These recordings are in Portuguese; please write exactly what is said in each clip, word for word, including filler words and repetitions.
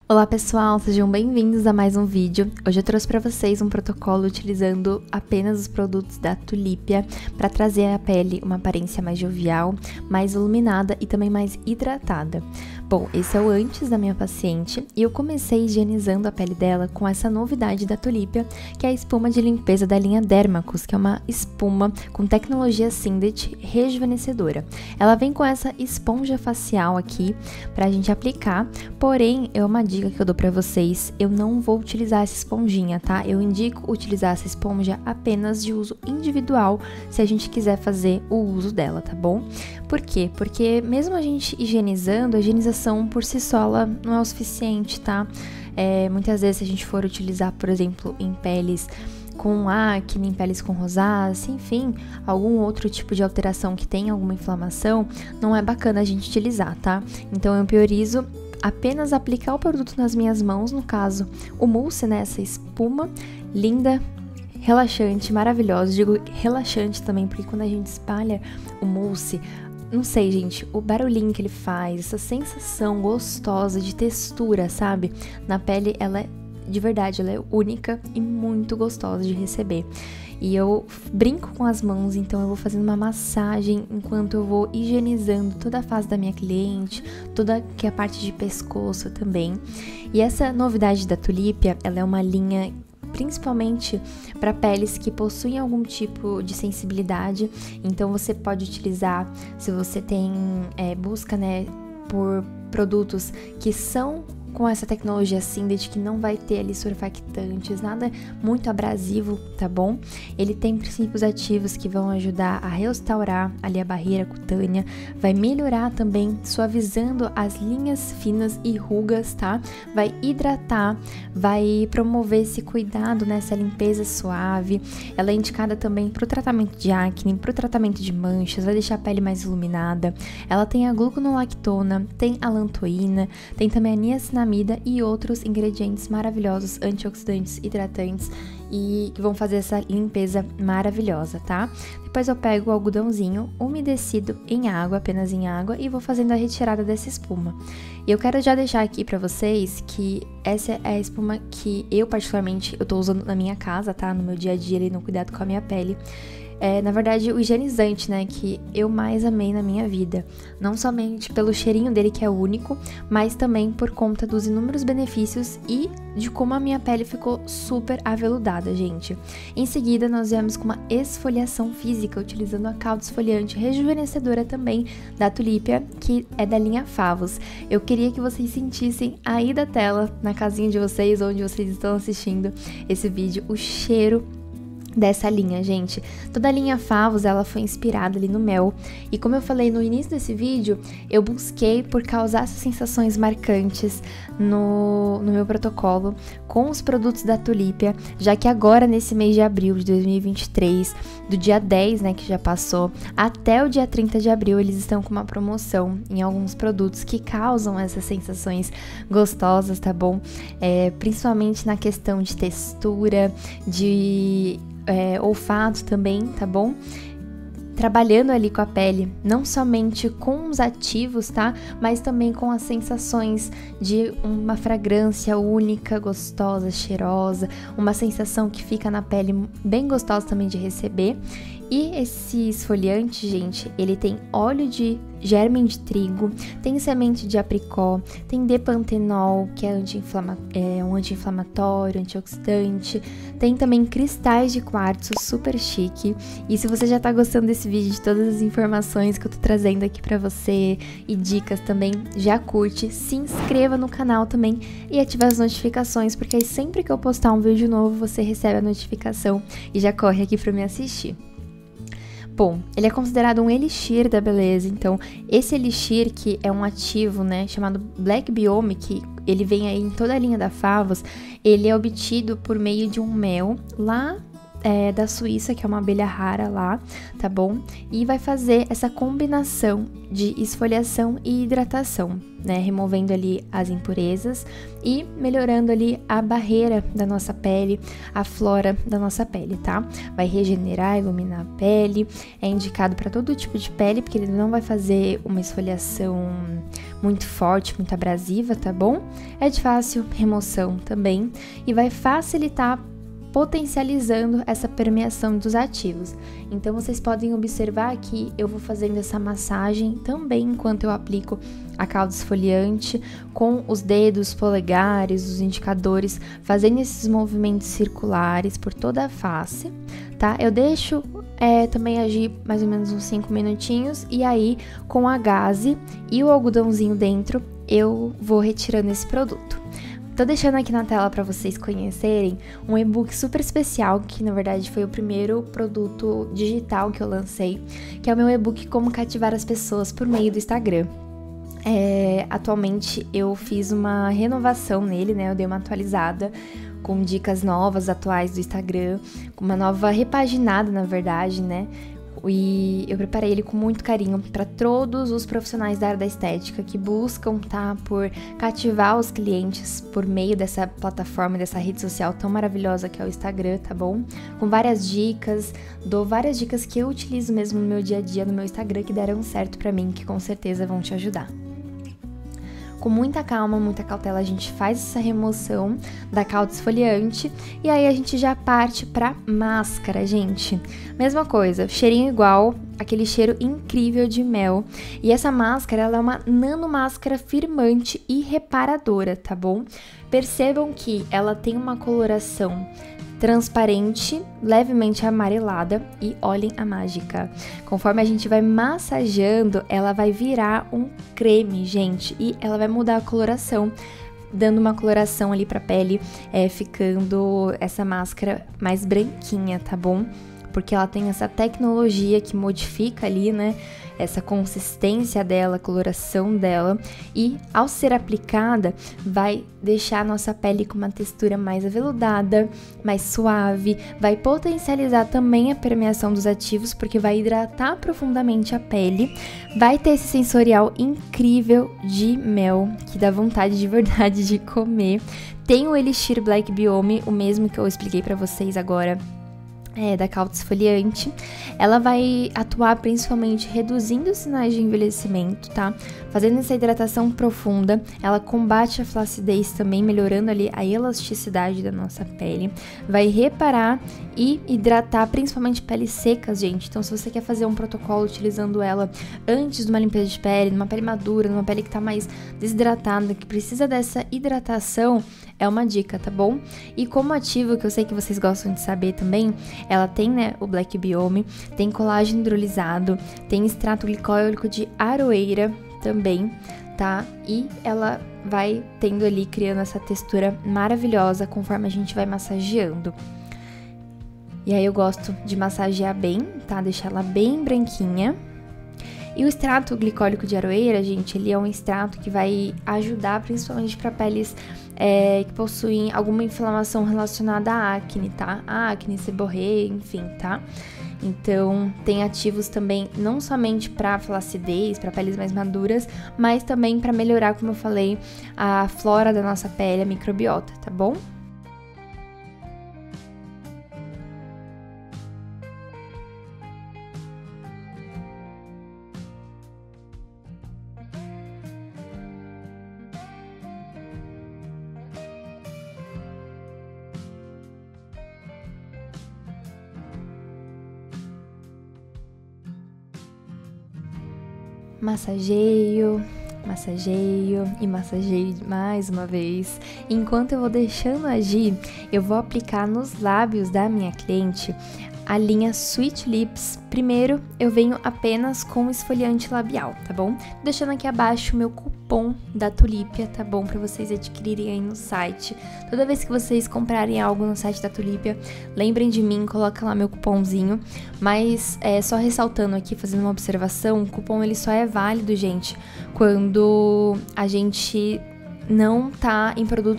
Olá pessoal, sejam bem-vindos a mais um vídeo. Hoje eu trouxe para vocês um protocolo utilizando apenas os produtos da Tulipia para trazer à pele uma aparência mais jovial, mais iluminada e também mais hidratada. Bom, esse é o antes da minha paciente e eu comecei higienizando a pele dela com essa novidade da Tulipia, que é a espuma de limpeza da linha Dermacus, que é uma espuma com tecnologia Syndet rejuvenescedora. Ela vem com essa esponja facial aqui pra gente aplicar, porém é uma dica que eu dou pra vocês, eu não vou utilizar essa esponjinha, tá? Eu indico utilizar essa esponja apenas de uso individual, se a gente quiser fazer o uso dela, tá bom? Por quê? Porque mesmo a gente higienizando, a higienização por si só ela não é o suficiente, tá? É, muitas vezes se a gente for utilizar, por exemplo, em peles com acne, em peles com rosácea, enfim, algum outro tipo de alteração que tem alguma inflamação, não é bacana a gente utilizar, tá? Então eu priorizo apenas aplicar o produto nas minhas mãos, no caso, o mousse, né, essa espuma linda, relaxante, maravilhosa. Digo relaxante também, porque quando a gente espalha o mousse, não sei, gente, o barulhinho que ele faz, essa sensação gostosa de textura, sabe? Na pele, ela é, de verdade, ela é única e muito gostosa de receber. E eu brinco com as mãos, então eu vou fazendo uma massagem enquanto eu vou higienizando toda a face da minha cliente, toda que é a parte de pescoço também. E essa novidade da Tulipia, ela é uma linha principalmente para peles que possuem algum tipo de sensibilidade, então você pode utilizar, se você tem é, busca, né, por produtos que são com essa tecnologia Syndet, que não vai ter ali surfactantes, nada muito abrasivo, tá bom? Ele tem princípios ativos que vão ajudar a restaurar ali a barreira cutânea, vai melhorar também, suavizando as linhas finas e rugas, tá? Vai hidratar, vai promover esse cuidado nessa limpeza suave. Ela é indicada também para o tratamento de acne, para o tratamento de manchas, vai deixar a pele mais iluminada. Ela tem a gluconolactona, tem a lantoína, tem também a niacinamida e outros ingredientes maravilhosos, antioxidantes, hidratantes e que vão fazer essa limpeza maravilhosa, tá? Depois eu pego o algodãozinho umedecido em água, apenas em água, e vou fazendo a retirada dessa espuma. E eu quero já deixar aqui pra vocês que essa é a espuma que eu particularmente eu tô usando na minha casa, tá? No meu dia a dia ali no cuidado com a minha pele. É, na verdade, o higienizante, né, que eu mais amei na minha vida. Não somente pelo cheirinho dele, que é único, mas também por conta dos inúmeros benefícios e de como a minha pele ficou super aveludada, gente. Em seguida, nós viemos com uma esfoliação física, utilizando a calda esfoliante rejuvenescedora também da Tulipia, que é da linha Favos. Eu queria que vocês sentissem aí da tela, na casinha de vocês, onde vocês estão assistindo esse vídeo, o cheiro dessa linha, gente. Toda a linha Favos, ela foi inspirada ali no mel, e como eu falei no início desse vídeo, eu busquei por causar essas sensações marcantes no, no meu protocolo com os produtos da Tulipia, já que agora nesse mês de abril de dois mil e vinte e três, do dia dez, né, que já passou, até o dia trinta de abril, eles estão com uma promoção em alguns produtos que causam essas sensações gostosas, tá bom? É, principalmente na questão de textura, de É, olfato também, tá bom? Trabalhando ali com a pele, não somente com os ativos, tá? Mas também com as sensações de uma fragrância única, gostosa, cheirosa, uma sensação que fica na pele bem gostosa também de receber. E esse esfoliante, gente, ele tem óleo de germe de trigo, tem semente de apricó, tem depantenol, que é, anti-inflama- é um anti-inflamatório, antioxidante, tem também cristais de quartzo, super chique. E se você já tá gostando desse vídeo, de todas as informações que eu tô trazendo aqui pra você e dicas também, já curte, se inscreva no canal também e ative as notificações, porque aí sempre que eu postar um vídeo novo, você recebe a notificação e já corre aqui pra me assistir. Bom, ele é considerado um elixir da beleza, então esse elixir, que é um ativo, né, chamado Black Biome, que ele vem aí em toda a linha da Favos, ele é obtido por meio de um mel lá é, da Suíça, que é uma abelha rara lá, tá bom? E vai fazer essa combinação de esfoliação e hidratação, né? Removendo ali as impurezas e melhorando ali a barreira da nossa pele, a flora da nossa pele, tá? Vai regenerar, iluminar a pele, é indicado para todo tipo de pele, porque ele não vai fazer uma esfoliação muito forte, muito abrasiva, tá bom? É de fácil remoção também e vai facilitar potencializando essa permeação dos ativos. Então, vocês podem observar que eu vou fazendo essa massagem também enquanto eu aplico a calda esfoliante com os dedos, polegares, os indicadores, fazendo esses movimentos circulares por toda a face, tá? Eu deixo é, também agir mais ou menos uns cinco minutinhos e aí, com a gaze e o algodãozinho dentro, eu vou retirando esse produto. Tô deixando aqui na tela para vocês conhecerem um e-book super especial, que na verdade foi o primeiro produto digital que eu lancei, que é o meu e-book Como Cativar as Pessoas por meio do Instagram. É, atualmente eu fiz uma renovação nele, né? Eu dei uma atualizada com dicas novas, atuais do Instagram, com uma nova repaginada, na verdade, né? E eu preparei ele com muito carinho para todos os profissionais da área da estética que buscam, tá, por cativar os clientes por meio dessa plataforma, dessa rede social tão maravilhosa que é o Instagram, tá bom? Com várias dicas, dou várias dicas que eu utilizo mesmo no meu dia a dia no meu Instagram que deram certo para mim, que com certeza vão te ajudar. Com muita calma, muita cautela, a gente faz essa remoção da calda esfoliante e aí a gente já parte pra máscara, gente. Mesma coisa, cheirinho igual, aquele cheiro incrível de mel. E essa máscara, ela é uma nanomáscara firmante e reparadora, tá bom? Percebam que ela tem uma coloração transparente, levemente amarelada e olhem a mágica. Conforme a gente vai massageando, ela vai virar um creme, gente, e ela vai mudar a coloração, dando uma coloração ali pra pele, é, ficando essa máscara mais branquinha, tá bom? Porque ela tem essa tecnologia que modifica ali, né, essa consistência dela, a coloração dela, e ao ser aplicada, vai deixar a nossa pele com uma textura mais aveludada, mais suave, vai potencializar também a permeação dos ativos, porque vai hidratar profundamente a pele, vai ter esse sensorial incrível de mel, que dá vontade de verdade de comer. Tem o Elixir Black Biome, o mesmo que eu expliquei pra vocês agora, É, da calda esfoliante. Ela vai atuar principalmente reduzindo os sinais de envelhecimento, tá? Fazendo essa hidratação profunda, ela combate a flacidez também, melhorando ali a elasticidade da nossa pele. Vai reparar e hidratar principalmente peles secas, gente. Então, se você quer fazer um protocolo utilizando ela antes de uma limpeza de pele, numa pele madura, numa pele que tá mais desidratada, que precisa dessa hidratação, é uma dica, tá bom? E como ativo, que eu sei que vocês gostam de saber também, ela tem, né, o Black Biome, tem colágeno hidrolisado, tem extrato glicólico de aroeira também, tá? E ela vai tendo ali, criando essa textura maravilhosa conforme a gente vai massageando. E aí eu gosto de massagear bem, tá? Deixar ela bem branquinha. E o extrato glicólico de aroeira, gente, ele é um extrato que vai ajudar principalmente para peles é, que possuem alguma inflamação relacionada à acne, tá? A acne, seborreia, enfim, tá? Então, tem ativos também não somente para flacidez, para peles mais maduras, mas também para melhorar, como eu falei, a flora da nossa pele, a microbiota, tá bom? Massageio, massageio e massageio mais uma vez. Enquanto eu vou deixando agir, eu vou aplicar nos lábios da minha cliente a linha Sweet Lips. Primeiro, eu venho apenas com esfoliante labial, tá bom? Tô deixando aqui abaixo o meu cupom da Tulipia, tá bom? Pra vocês adquirirem aí no site. Toda vez que vocês comprarem algo no site da Tulipia, lembrem de mim, coloca lá meu cupomzinho. Mas, é, só ressaltando aqui, fazendo uma observação, o cupom ele só é válido, gente, quando a gente não tá em produtos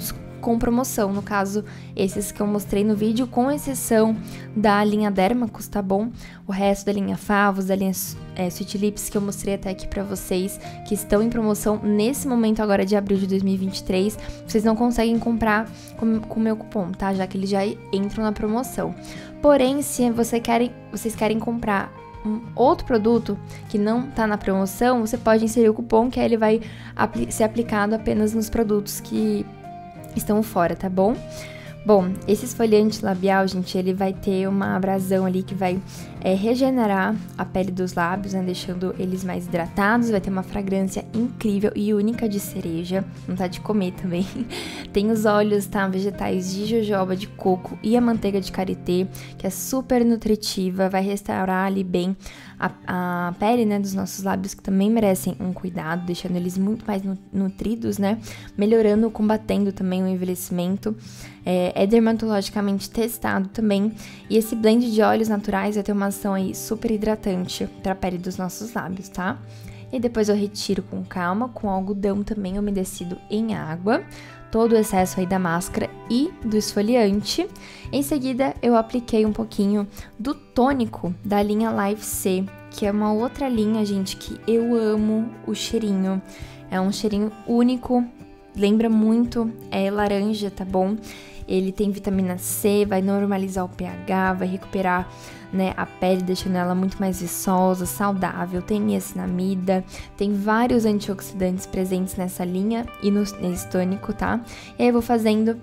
com promoção, no caso, esses que eu mostrei no vídeo, com exceção da linha Dermacus, tá bom? O resto da linha Favos, da linha é, Sweet Lips, que eu mostrei até aqui pra vocês, que estão em promoção nesse momento agora de abril de dois mil e vinte e três, vocês não conseguem comprar com o meu cupom, tá? Já que eles já entram na promoção. Porém, se você querem, vocês querem comprar um outro produto que não tá na promoção, você pode inserir o cupom, que aí ele vai apli- ser aplicado apenas nos produtos que estão fora, tá bom? Bom, esse esfoliante labial, gente, ele vai ter uma abrasão ali que vai é, regenerar a pele dos lábios, né, deixando eles mais hidratados, vai ter uma fragrância incrível e única de cereja, vontade de comer também. Tem os óleos, tá, vegetais de jojoba, de coco e a manteiga de karité, que é super nutritiva, vai restaurar ali bem a, a pele, né, dos nossos lábios, que também merecem um cuidado, deixando eles muito mais nutridos, né, melhorando, combatendo também o envelhecimento. É, é dermatologicamente testado também, e esse blend de óleos naturais vai ter uma ação aí super hidratante para a pele dos nossos lábios, tá? E depois eu retiro com calma, com algodão também umedecido em água, todo o excesso aí da máscara e do esfoliante. Em seguida, eu apliquei um pouquinho do tônico da linha Life C, que é uma outra linha, gente, que eu amo o cheirinho. É um cheirinho único, lembra muito é, laranja, tá bom? Ele tem vitamina C, vai normalizar o pH, vai recuperar, né, a pele, deixando ela muito mais viçosa, saudável. Tem niacinamida, tem vários antioxidantes presentes nessa linha e no, nesse tônico, tá? E aí eu vou fazendo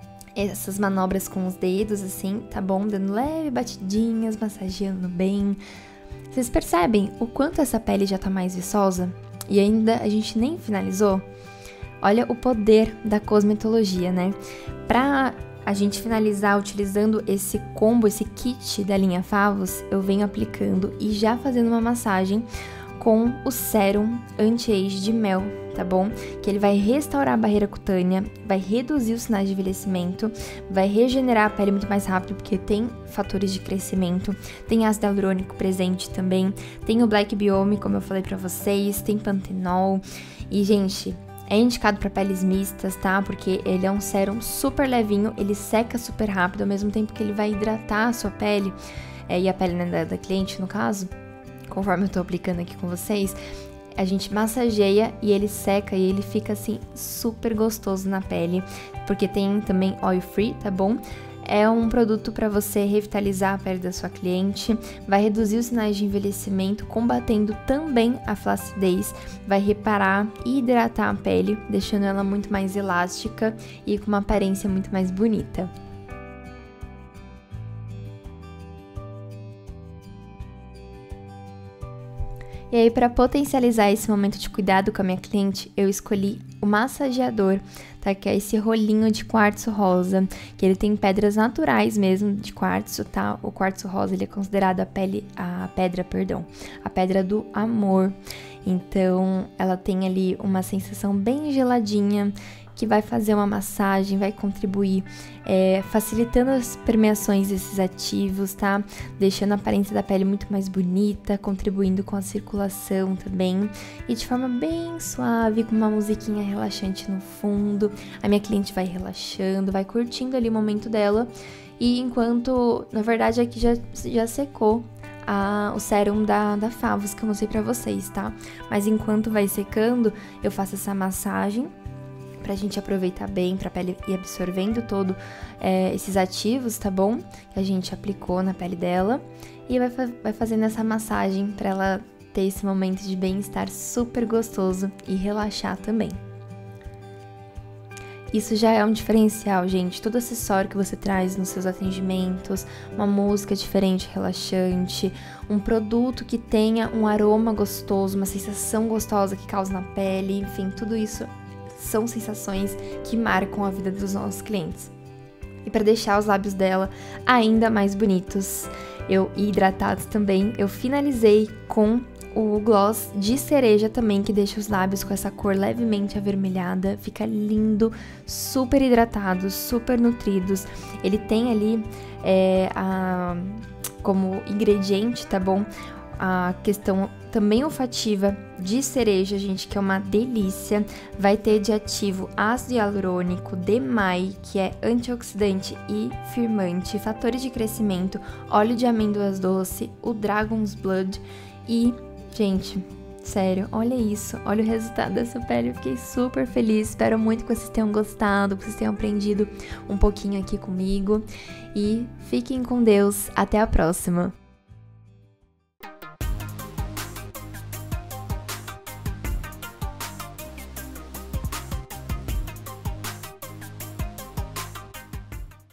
essas manobras com os dedos, assim, tá bom? Dando leve batidinhas, massageando bem. Vocês percebem o quanto essa pele já tá mais viçosa? E ainda a gente nem finalizou? Olha o poder da cosmetologia, né? Pra a gente finalizar utilizando esse combo, esse kit da linha Favos, eu venho aplicando e já fazendo uma massagem com o Sérum Anti-Age de Mel, tá bom? Que ele vai restaurar a barreira cutânea, vai reduzir os sinais de envelhecimento, vai regenerar a pele muito mais rápido, porque tem fatores de crescimento, tem ácido hialurônico presente também, tem o Black Biome, como eu falei pra vocês, tem pantenol e, gente, é indicado para peles mistas, tá? Porque ele é um sérum super levinho, ele seca super rápido, ao mesmo tempo que ele vai hidratar a sua pele, é, e a pele, né, da, da cliente, no caso, conforme eu tô aplicando aqui com vocês, a gente massageia e ele seca e ele fica, assim, super gostoso na pele, porque tem também oil free, tá bom? É um produto para você revitalizar a pele da sua cliente, vai reduzir os sinais de envelhecimento, combatendo também a flacidez, vai reparar e hidratar a pele, deixando ela muito mais elástica e com uma aparência muito mais bonita. E aí, para potencializar esse momento de cuidado com a minha cliente, eu escolhi o massageador, tá? Que é esse rolinho de quartzo rosa, que ele tem pedras naturais mesmo de quartzo, tá? O quartzo rosa, ele é considerado a pele, a pedra, perdão, a pedra do amor. Então, ela tem ali uma sensação bem geladinha, que vai fazer uma massagem, vai contribuir é, facilitando as permeações desses ativos, tá? Deixando a aparência da pele muito mais bonita, contribuindo com a circulação também. E de forma bem suave, com uma musiquinha relaxante no fundo. A minha cliente vai relaxando, vai curtindo ali o momento dela. E enquanto, na verdade, aqui já, já secou A, o sérum da, da Favos que eu mostrei pra vocês, tá? Mas enquanto vai secando, eu faço essa massagem pra gente aproveitar bem, pra pele ir absorvendo todo é, esses ativos, tá bom? Que a gente aplicou na pele dela. E vai, vai fazendo essa massagem pra ela ter esse momento de bem-estar super gostoso e relaxar também. Isso já é um diferencial, gente. Todo acessório que você traz nos seus atendimentos, uma música diferente, relaxante, um produto que tenha um aroma gostoso, uma sensação gostosa que causa na pele, enfim, tudo isso são sensações que marcam a vida dos nossos clientes. E para deixar os lábios dela ainda mais bonitos eu, e hidratados também, eu finalizei com o gloss de cereja também, que deixa os lábios com essa cor levemente avermelhada. Fica lindo, super hidratados, super nutridos. Ele tem ali é, a, como ingrediente, tá bom? a questão também olfativa de cereja, gente, que é uma delícia. Vai ter de ativo ácido hialurônico, D M A I, que é antioxidante e firmante, fatores de crescimento, óleo de amêndoas doce, o Dragon's Blood e, gente, sério, olha isso, olha o resultado dessa pele, eu fiquei super feliz, espero muito que vocês tenham gostado, que vocês tenham aprendido um pouquinho aqui comigo e fiquem com Deus, até a próxima!